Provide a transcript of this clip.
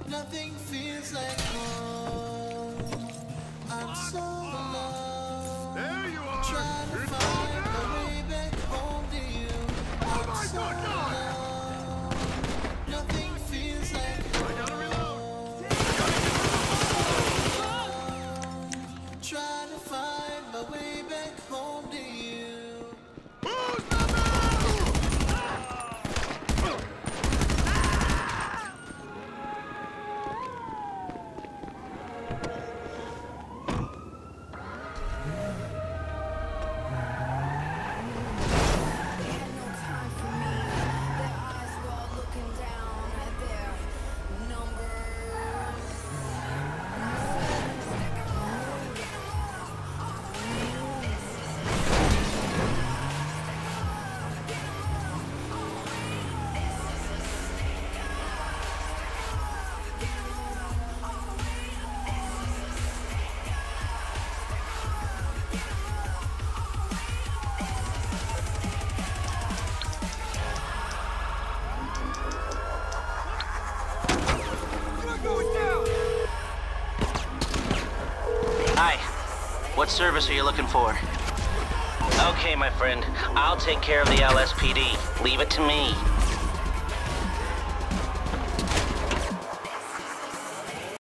Nothing feels like home. I'm so alone. There you are! Trying to It's all find my down! way back home to you. I'm my so God, God! alone. Nothing feels like I gotta reload! home. Trying to find my way back home to you. Who's the man? Hi. What service are you looking for? Okay, my friend. I'll take care of the LSPD. Leave it to me.